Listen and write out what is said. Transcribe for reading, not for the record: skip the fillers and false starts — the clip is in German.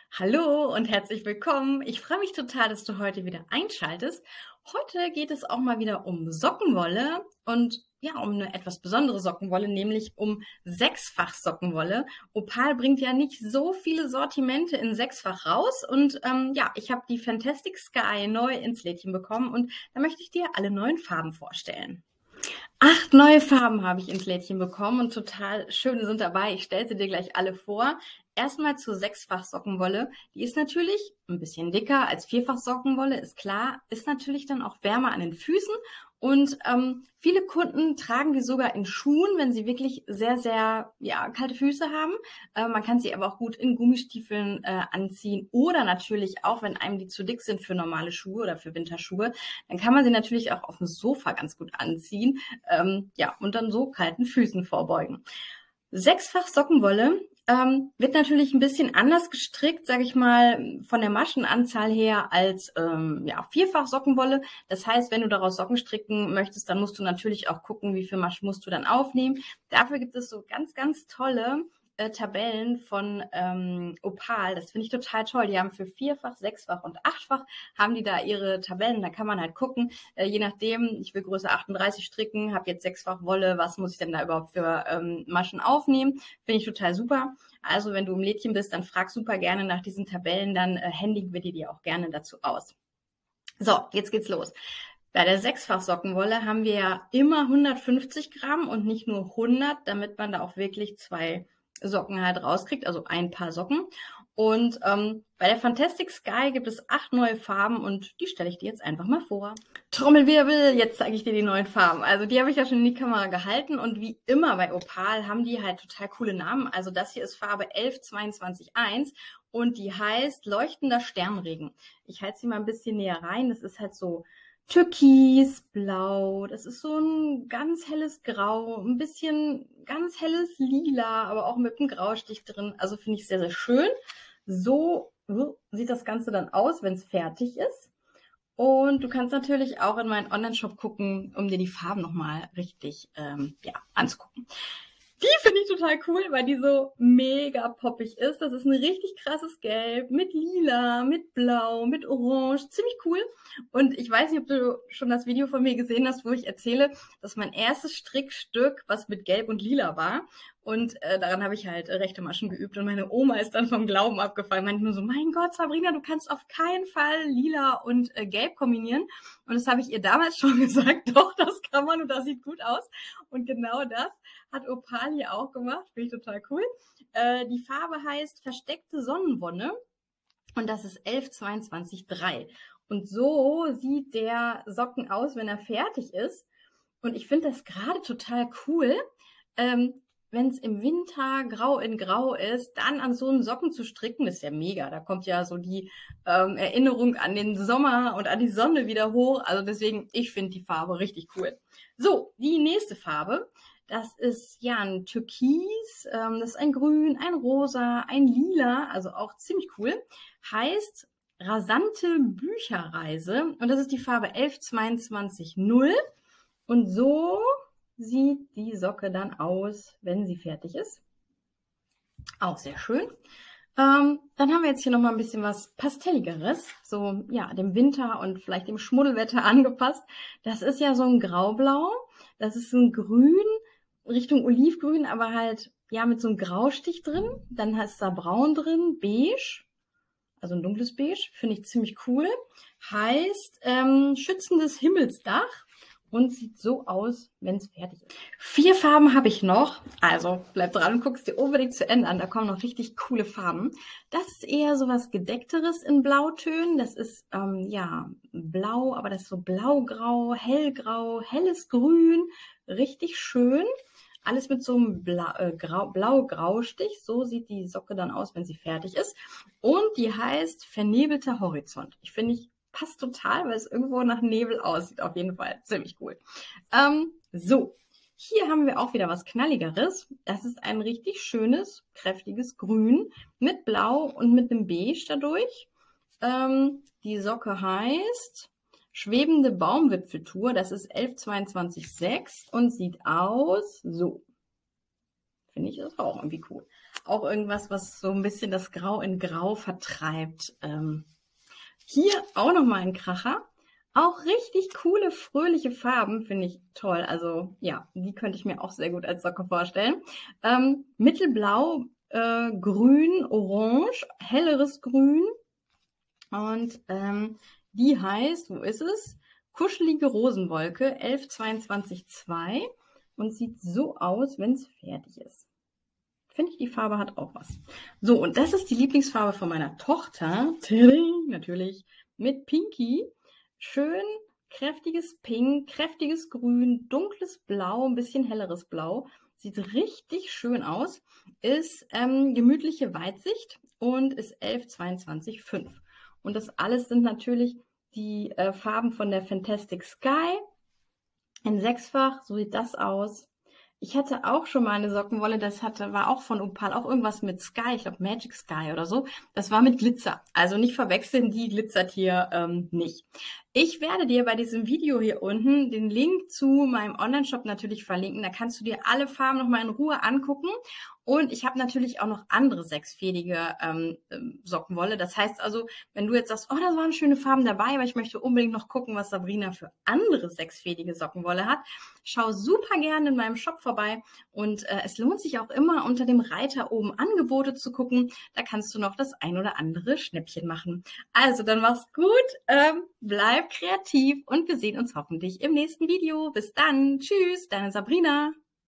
Hallo und herzlich willkommen. Ich freue mich total, dass du heute wieder einschaltest. Heute geht es auch mal wieder um Sockenwolle und ja, um eine etwas besondere Sockenwolle, nämlich um Sechsfach Sockenwolle. Opal bringt ja nicht so viele Sortimente in Sechsfach raus und ja, ich habe die Fantastic Sky neu ins Lädchen bekommen und da möchte ich dir alle neuen Farben vorstellen. 8 neue Farben habe ich ins Lädchen bekommen und total schöne sind dabei. Ich stelle sie dir gleich alle vor. Erstmal zur Sechsfach-Sockenwolle. Die ist natürlich ein bisschen dicker als Vierfach-Sockenwolle, ist klar. Ist natürlich dann auch wärmer an den Füßen. Und viele Kunden tragen die sogar in Schuhen, wenn sie wirklich sehr, sehr ja, kalte Füße haben. Man kann sie aber auch gut in Gummistiefeln anziehen oder natürlich auch, wenn einem die zu dick sind für normale Schuhe oder für Winterschuhe, dann kann man sie natürlich auch auf dem Sofa ganz gut anziehen. Ja, und dann so kalten Füßen vorbeugen. Sechsfach Sockenwolle wird natürlich ein bisschen anders gestrickt, sage ich mal, von der Maschenanzahl her als ja, Vierfach Sockenwolle. Das heißt, wenn du daraus Socken stricken möchtest, dann musst du natürlich auch gucken, wie viel Maschen musst du dann aufnehmen. Dafür gibt es so ganz, ganz tolle Tabellen von Opal. Das finde ich total toll. Die haben für Vierfach, Sechsfach und Achtfach haben die da ihre Tabellen. Da kann man halt gucken, je nachdem, ich will Größe 38 stricken, habe jetzt Sechsfach Wolle, was muss ich denn da überhaupt für Maschen aufnehmen? Finde ich total super. Also wenn du im Lädchen bist, dann frag super gerne nach diesen Tabellen, dann händigen wir die auch gerne dazu aus. So, jetzt geht's los. Bei der Sechsfach Sockenwolle haben wir ja immer 150 Gramm und nicht nur 100, damit man da auch wirklich 2 Socken halt rauskriegt, also ein Paar Socken. Und bei der Fantastic Sky gibt es 8 neue Farben und die stelle ich dir jetzt einfach mal vor. Trommelwirbel, jetzt zeige ich dir die neuen Farben. Also die habe ich ja schon in die Kamera gehalten und wie immer bei Opal haben die halt total coole Namen. Also das hier ist Farbe 11221 und die heißt Leuchtender Sternregen. Ich halte sie mal ein bisschen näher rein. Das ist halt so Türkisblau, das ist so ein ganz helles Grau, ein bisschen ganz helles Lila, aber auch mit einem Graustich drin. Also finde ich sehr, sehr schön. So sieht das Ganze dann aus, wenn es fertig ist. Und du kannst natürlich auch in meinen Online-Shop gucken, um dir die Farben nochmal richtig ja, anzugucken. Die finde ich total cool, weil die so mega poppig ist. Das ist ein richtig krasses Gelb mit Lila, mit Blau, mit Orange. Ziemlich cool. Und ich weiß nicht, ob du schon das Video von mir gesehen hast, wo ich erzähle, dass mein erstes Strickstück, was mit Gelb und Lila war. Und daran habe ich halt rechte Maschen geübt. Und meine Oma ist dann vom Glauben abgefallen. Meinte nur so, mein Gott, Sabrina, du kannst auf keinen Fall Lila und Gelb kombinieren. Und das habe ich ihr damals schon gesagt. Doch, das kann man und das sieht gut aus. Und genau das hat Opal hier auch gemacht. Finde ich total cool. Die Farbe heißt Versteckte Sonnenwonne. Und das ist 11223. Und so sieht der Socken aus, wenn er fertig ist. Und ich finde das gerade total cool, wenn es im Winter grau in grau ist, dann an so einen Socken zu stricken, das ist ja mega. Da kommt ja so die Erinnerung an den Sommer und an die Sonne wieder hoch. Also deswegen, ich finde die Farbe richtig cool. So, die nächste Farbe, das ist ja ein Türkis, das ist ein Grün, ein Rosa, ein Lila, also auch ziemlich cool. Heißt Rasante Bücherreise und das ist die Farbe 11220. Und so sieht die Socke dann aus, wenn sie fertig ist. Auch sehr schön. Dann haben wir jetzt hier nochmal ein bisschen was Pastelligeres, so ja, dem Winter und vielleicht dem Schmuddelwetter angepasst. Das ist ja so ein Graublau, das ist so ein Grün, Richtung Olivgrün, aber halt ja mit so einem Graustich drin. Dann ist da Braun drin, Beige, also ein dunkles Beige, finde ich ziemlich cool. Heißt schützendes Himmelsdach. Und sieht so aus, wenn es fertig ist. 4 Farben habe ich noch. Also bleib dran und guck's dir unbedingt zu Ende an. Da kommen noch richtig coole Farben. Das ist eher so was Gedeckteres in Blautönen. Das ist ja blau, aber das ist so blaugrau, hellgrau, helles Grün. Richtig schön. Alles mit so einem blau-grau-Stich. So sieht die Socke dann aus, wenn sie fertig ist. Und die heißt Vernebelter Horizont. Ich finde, passt total, weil es irgendwo nach Nebel aussieht. Auf jeden Fall. Ziemlich cool. So, hier haben wir auch wieder was Knalligeres. Das ist ein richtig schönes, kräftiges Grün mit Blau und mit einem Beige dadurch. Die Socke heißt Schwebende Baumwipfeltour. Das ist 11226 und sieht aus so. Finde ich das auch irgendwie cool. auch irgendwas, was so ein bisschen das Grau in Grau vertreibt. Hier auch nochmal ein Kracher. Auch richtig coole, fröhliche Farben, finde ich toll. Also ja, die könnte ich mir auch sehr gut als Socke vorstellen. Mittelblau, grün, orange, helleres Grün. Und die heißt, wo ist es? Kuschelige Rosenwolke 11222 und sieht so aus, wenn es fertig ist. Finde ich, die Farbe hat auch was. So, und das ist die Lieblingsfarbe von meiner Tochter. Natürlich mit Pinky. Schön kräftiges Pink, kräftiges Grün, dunkles Blau, ein bisschen helleres Blau. Sieht richtig schön aus. Ist gemütliche Weitsicht und ist 11225. Und das alles sind natürlich die Farben von der Fantastic Sky. In 6-fach, so sieht das aus. Ich hatte auch schon mal eine Sockenwolle, war auch von Opal, auch irgendwas mit Sky, ich glaube Magic Sky oder so. Das war mit Glitzer. Also nicht verwechseln, die glitzert hier nicht. Ich werde dir bei diesem Video hier unten den Link zu meinem Online-Shop natürlich verlinken. Da kannst du dir alle Farben nochmal in Ruhe angucken. Und ich habe natürlich auch noch andere sechsfädige Sockenwolle. Das heißt also, wenn du jetzt sagst, oh, da waren schöne Farben dabei, aber ich möchte unbedingt noch gucken, was Sabrina für andere sechsfädige Sockenwolle hat, schau super gerne in meinem Shop vorbei. Und es lohnt sich auch immer, unter dem Reiter oben Angebote zu gucken. Da kannst du noch das ein oder andere Schnäppchen machen. Also, dann mach's gut, bleib kreativ und wir sehen uns hoffentlich im nächsten Video. Bis dann. Tschüss, deine Sabrina.